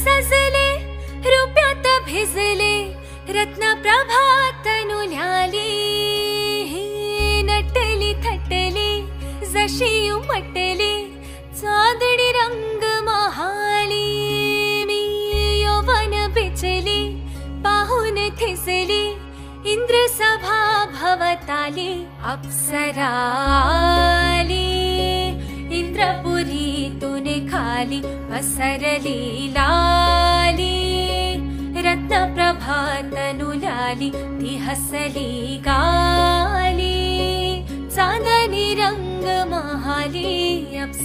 सजले रुप्यात भिजले रत्न प्रभात नुल्याली नटली थटली जशी उमटली चांदणी रंग महाली मी यौवन बिचली पाहून थिसली इंद्र सभा भवताली अप्सरा आली इंद्रपुरी तुने खाली पसरली लाली रत्न प्रभात नुल्याली ती हसली गाली चांदणी रंग महाली